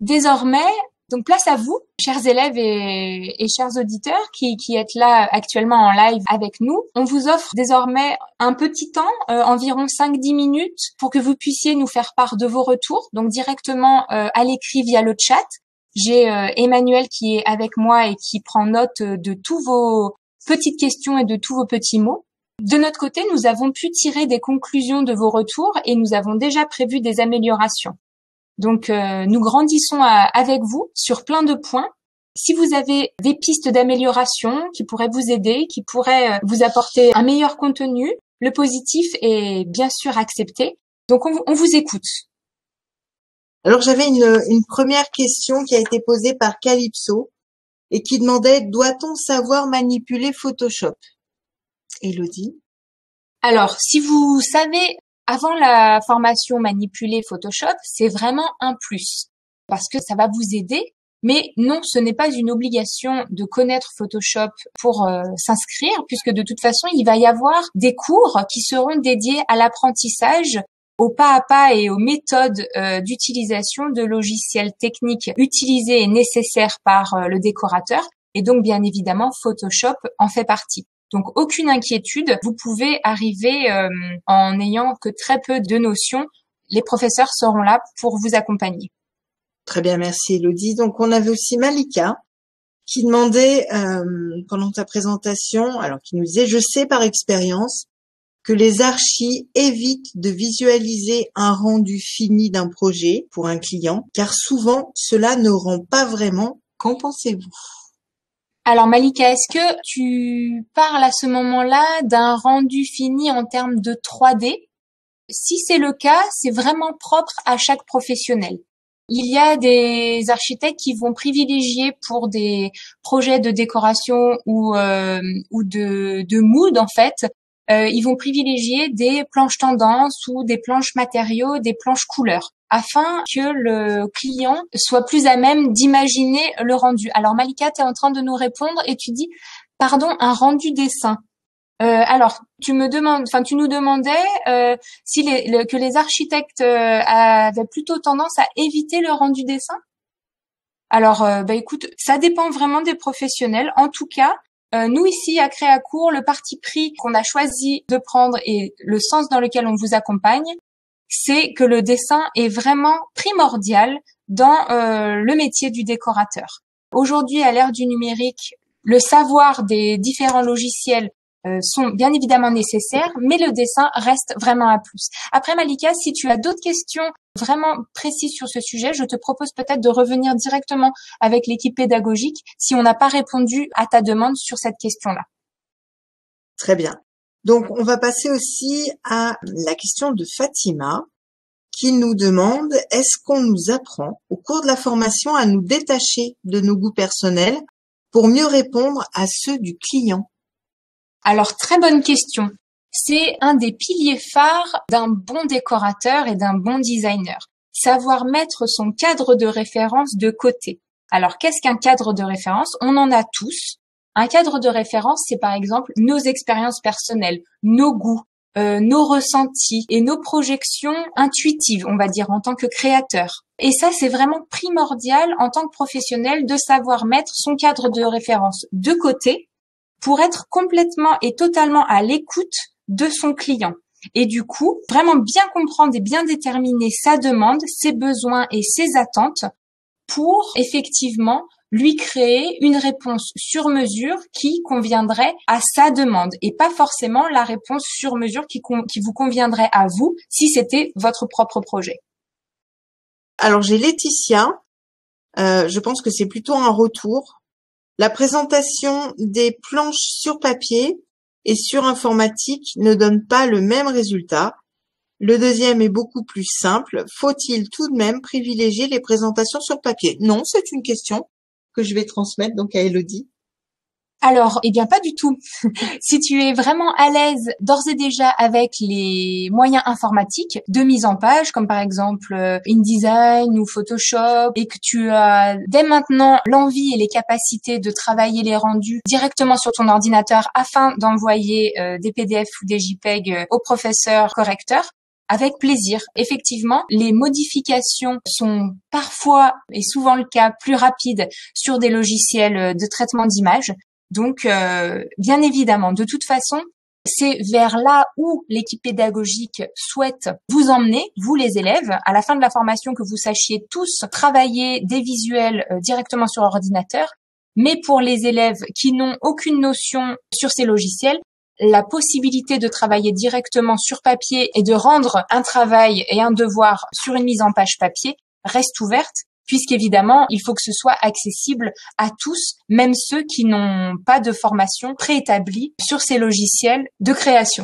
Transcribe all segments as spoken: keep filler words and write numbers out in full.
Désormais, donc place à vous, chers élèves et, et chers auditeurs qui, qui êtes là actuellement en live avec nous. On vous offre désormais un petit temps, euh, environ cinq à dix minutes, pour que vous puissiez nous faire part de vos retours, donc directement euh, à l'écrit via le chat. J'ai euh, Emmanuel qui est avec moi et qui prend note de tous vos petites questions et de tous vos petits mots. De notre côté, nous avons pu tirer des conclusions de vos retours et nous avons déjà prévu des améliorations. Donc, euh, nous grandissons à, avec vous sur plein de points. Si vous avez des pistes d'amélioration qui pourraient vous aider, qui pourraient euh, vous apporter un meilleur contenu, le positif est bien sûr accepté. Donc, on, on vous écoute. Alors, j'avais une, une première question qui a été posée par Calypso et qui demandait « Doit-on savoir manipuler Photoshop ?» Élodie? Alors, si vous savez... Avant la formation manipuler Photoshop, c'est vraiment un plus parce que ça va vous aider. Mais non, ce n'est pas une obligation de connaître Photoshop pour euh, s'inscrire puisque de toute façon, il va y avoir des cours qui seront dédiés à l'apprentissage, au pas à pas et aux méthodes euh, d'utilisation de logiciels techniques utilisés et nécessaires par euh, le décorateur. Et donc, bien évidemment, Photoshop en fait partie. Donc, aucune inquiétude, vous pouvez arriver euh, en n'ayant que très peu de notions. Les professeurs seront là pour vous accompagner. Très bien, merci Élodie. Donc, on avait aussi Malika qui demandait euh, pendant ta présentation, alors qui nous disait « Je sais par expérience que les archis évitent de visualiser un rendu fini d'un projet pour un client, car souvent, cela ne rend pas vraiment. Qu'en pensez-vous » Alors Malika, est-ce que tu parles à ce moment-là d'un rendu fini en termes de trois D? Si c'est le cas, c'est vraiment propre à chaque professionnel. Il y a des architectes qui vont privilégier pour des projets de décoration ou euh, ou de, de mood en fait, euh, ils vont privilégier des planches tendances ou des planches matériaux, des planches couleurs, afin que le client soit plus à même d'imaginer le rendu. Alors Malika, tu es en train de nous répondre et tu dis, pardon, un rendu dessin. Euh, alors, tu me demandes, enfin, tu nous demandais euh, si les, le, que les architectes euh, avaient plutôt tendance à éviter le rendu dessin. Alors, euh, bah écoute, ça dépend vraiment des professionnels. En tout cas, euh, nous ici à Créacourt, le parti pris qu'on a choisi de prendre et le sens dans lequel on vous accompagne, c'est que le dessin est vraiment primordial dans euh, le métier du décorateur. Aujourd'hui, à l'ère du numérique, le savoir des différents logiciels euh, sont bien évidemment nécessaires, mais le dessin reste vraiment un plus. Après, Malika, si tu as d'autres questions vraiment précises sur ce sujet, je te propose peut-être de revenir directement avec l'équipe pédagogique si on n'a pas répondu à ta demande sur cette question-là. Très bien. Donc, on va passer aussi à la question de Fatima qui nous demande « Est-ce qu'on nous apprend au cours de la formation à nous détacher de nos goûts personnels pour mieux répondre à ceux du client ?» Alors, très bonne question. C'est un des piliers phares d'un bon décorateur et d'un bon designer. Savoir mettre son cadre de référence de côté. Alors, qu'est-ce qu'un cadre de référence? On en a tous. Un cadre de référence, c'est par exemple nos expériences personnelles, nos goûts, euh, nos ressentis et nos projections intuitives, on va dire, en tant que créateur. Et ça, c'est vraiment primordial en tant que professionnel de savoir mettre son cadre de référence de côté pour être complètement et totalement à l'écoute de son client. Et du coup, vraiment bien comprendre et bien déterminer sa demande, ses besoins et ses attentes pour effectivement lui créer une réponse sur mesure qui conviendrait à sa demande et pas forcément la réponse sur mesure qui, con- qui vous conviendrait à vous si c'était votre propre projet. Alors, j'ai Laetitia. Euh, je pense que c'est plutôt un retour. La présentation des planches sur papier et sur informatique ne donne pas le même résultat. Le deuxième est beaucoup plus simple. Faut-il tout de même privilégier les présentations sur papier? Non, c'est une question que je vais transmettre donc à Élodie. Alors, eh bien pas du tout. Si tu es vraiment à l'aise d'ores et déjà avec les moyens informatiques de mise en page, comme par exemple euh, InDesign ou Photoshop, et que tu as dès maintenant l'envie et les capacités de travailler les rendus directement sur ton ordinateur afin d'envoyer euh, des P D F ou des JPEG euh, au professeur correcteur, avec plaisir. Effectivement, les modifications sont parfois, et souvent le cas, plus rapides sur des logiciels de traitement d'image. Donc, euh, bien évidemment, de toute façon, c'est vers là où l'équipe pédagogique souhaite vous emmener, vous les élèves, à la fin de la formation, que vous sachiez tous travailler des visuels euh, directement sur ordinateur. Mais pour les élèves qui n'ont aucune notion sur ces logiciels, la possibilité de travailler directement sur papier et de rendre un travail et un devoir sur une mise en page papier reste ouverte, puisqu'évidemment, il faut que ce soit accessible à tous, même ceux qui n'ont pas de formation préétablie sur ces logiciels de création.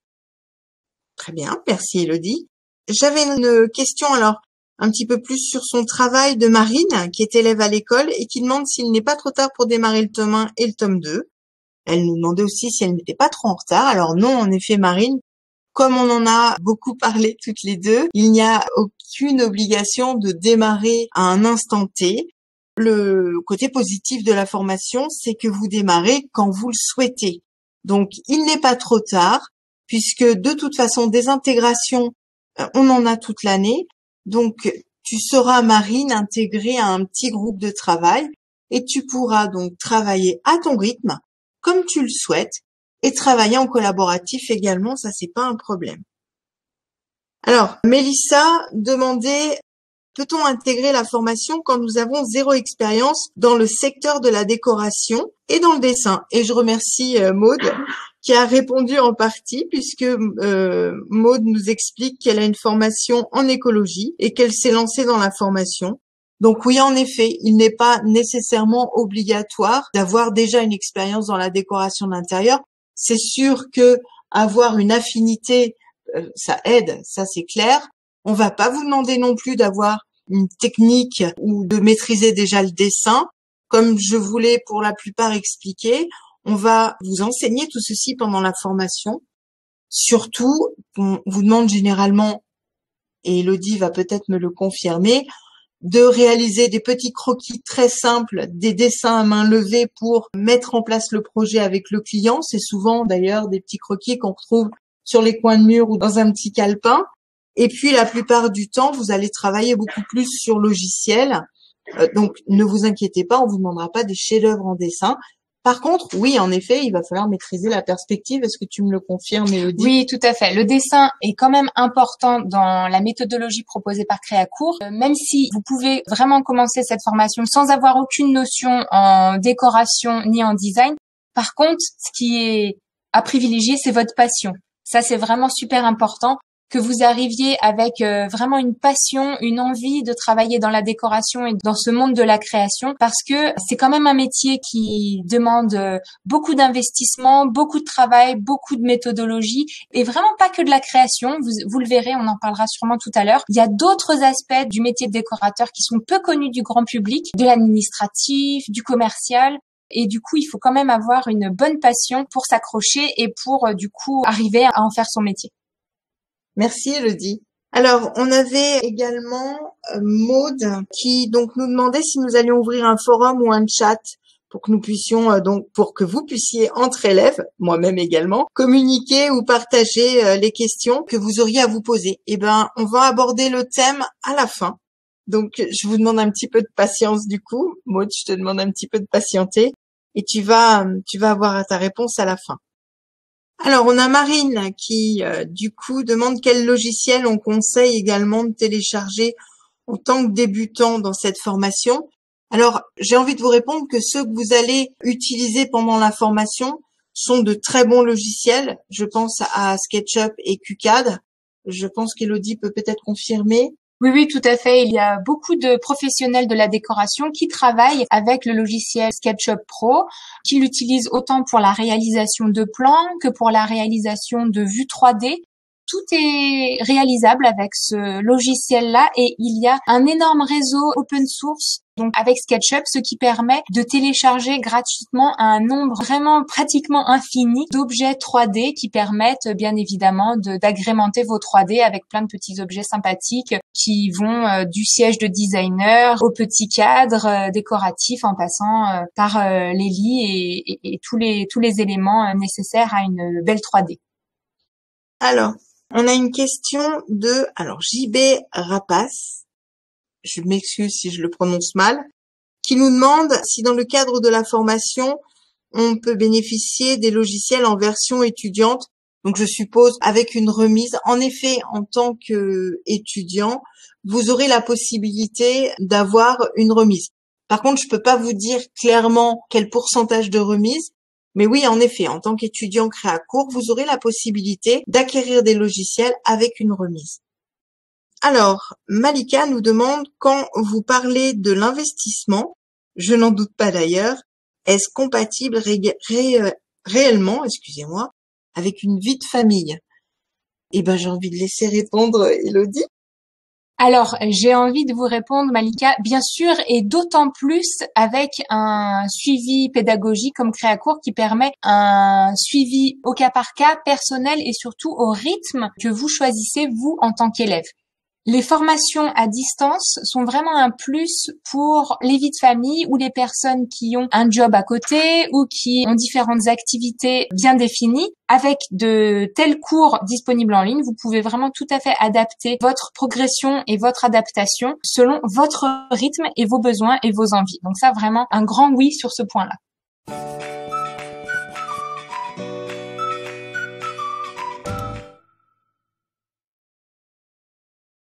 Très bien, merci Élodie. J'avais une question alors un petit peu plus sur son travail de Marine, qui est élève à l'école et qui demande s'il n'est pas trop tard pour démarrer le tome un et le tome deux. Elle nous demandait aussi si elle n'était pas trop en retard. Alors non, en effet, Marine, comme on en a beaucoup parlé toutes les deux, il n'y a aucune obligation de démarrer à un instant T. Le côté positif de la formation, c'est que vous démarrez quand vous le souhaitez. Donc, il n'est pas trop tard, puisque de toute façon, des intégrations, on en a toute l'année. Donc, tu seras, Marine, intégrée à un petit groupe de travail et tu pourras donc travailler à ton rythme, comme tu le souhaites, et travailler en collaboratif également, ça c'est pas un problème. Alors, Mélissa demandait, peut-on intégrer la formation quand nous avons zéro expérience dans le secteur de la décoration et dans le dessin? Et je remercie euh, Maude qui a répondu en partie, puisque euh, Maude nous explique qu'elle a une formation en écologie et qu'elle s'est lancée dans la formation. Donc oui, en effet, il n'est pas nécessairement obligatoire d'avoir déjà une expérience dans la décoration d'intérieur. C'est sûr que avoir une affinité, euh, ça aide, ça c'est clair. On va pas vous demander non plus d'avoir une technique ou de maîtriser déjà le dessin. Comme je voulais pour la plupart expliquer, on va vous enseigner tout ceci pendant la formation. Surtout, on vous demande généralement, et Élodie va peut-être me le confirmer, de réaliser des petits croquis très simples, des dessins à main levée pour mettre en place le projet avec le client. C'est souvent d'ailleurs des petits croquis qu'on retrouve sur les coins de mur ou dans un petit calepin. Et puis la plupart du temps, vous allez travailler beaucoup plus sur logiciel. Euh, donc ne vous inquiétez pas, on vous demandera pas des chefs-d'œuvre en dessin. Par contre, oui, en effet, il va falloir maîtriser la perspective. Est-ce que tu me le confirmes, Élodie? Oui, tout à fait. Le dessin est quand même important dans la méthodologie proposée par Créacourt. Euh, même si vous pouvez vraiment commencer cette formation sans avoir aucune notion en décoration ni en design, par contre, ce qui est à privilégier, c'est votre passion. Ça, c'est vraiment super important, que vous arriviez avec euh, vraiment une passion, une envie de travailler dans la décoration et dans ce monde de la création, parce que c'est quand même un métier qui demande euh, beaucoup d'investissement, beaucoup de travail, beaucoup de méthodologie, et vraiment pas que de la création. Vous, vous le verrez, on en parlera sûrement tout à l'heure. Il y a d'autres aspects du métier de décorateur qui sont peu connus du grand public, de l'administratif, du commercial. Et du coup, il faut quand même avoir une bonne passion pour s'accrocher et pour, euh, du coup, arriver à en faire son métier. Merci Élodie. Alors, on avait également euh, Maude qui donc nous demandait si nous allions ouvrir un forum ou un chat pour que nous puissions euh, donc pour que vous puissiez entre élèves, moi-même également, communiquer ou partager euh, les questions que vous auriez à vous poser. Eh ben, on va aborder le thème à la fin. Donc, je vous demande un petit peu de patience du coup. Maude, je te demande un petit peu de patienter et tu vas tu vas avoir ta réponse à la fin. Alors, on a Marine qui, euh, du coup, demande quel logiciel on conseille également de télécharger en tant que débutant dans cette formation. Alors, j'ai envie de vous répondre que ceux que vous allez utiliser pendant la formation sont de très bons logiciels. Je pense à SketchUp et KiCad. Je pense qu'Élodie peut peut-être confirmer. Oui, oui, tout à fait. Il y a beaucoup de professionnels de la décoration qui travaillent avec le logiciel SketchUp Pro, qui l'utilisent autant pour la réalisation de plans que pour la réalisation de vues trois D. Tout est réalisable avec ce logiciel-là et il y a un énorme réseau open source donc avec SketchUp, ce qui permet de télécharger gratuitement un nombre vraiment pratiquement infini d'objets trois D qui permettent bien évidemment de, d'agrémenter vos trois D avec plein de petits objets sympathiques qui vont euh, du siège de designer au petit cadre euh, décoratif en passant euh, par euh, les lits et, et, et tous les tous les éléments euh, nécessaires à une belle trois D. Alors, On a une question de, alors, J B Rapace, je m'excuse si je le prononce mal, qui nous demande si dans le cadre de la formation, on peut bénéficier des logiciels en version étudiante. Donc, je suppose avec une remise. En effet, en tant qu'étudiant, vous aurez la possibilité d'avoir une remise. Par contre, je peux pas vous dire clairement quel pourcentage de remise. Mais oui, en effet, en tant qu'étudiant Créacourt, vous aurez la possibilité d'acquérir des logiciels avec une remise. Alors, Malika nous demande, quand vous parlez de l'investissement, je n'en doute pas d'ailleurs, est-ce compatible ré ré réellement, excusez-moi, avec une vie de famille? Eh ben, j'ai envie de laisser répondre Élodie. Alors, j'ai envie de vous répondre, Malika, bien sûr, et d'autant plus avec un suivi pédagogique comme Créacourt qui permet un suivi au cas par cas, personnel et surtout au rythme que vous choisissez, vous, en tant qu'élève. Les formations à distance sont vraiment un plus pour les vies de famille ou les personnes qui ont un job à côté ou qui ont différentes activités bien définies. Avec de tels cours disponibles en ligne, vous pouvez vraiment tout à fait adapter votre progression et votre adaptation selon votre rythme et vos besoins et vos envies. Donc ça, vraiment, un grand oui sur ce point-là.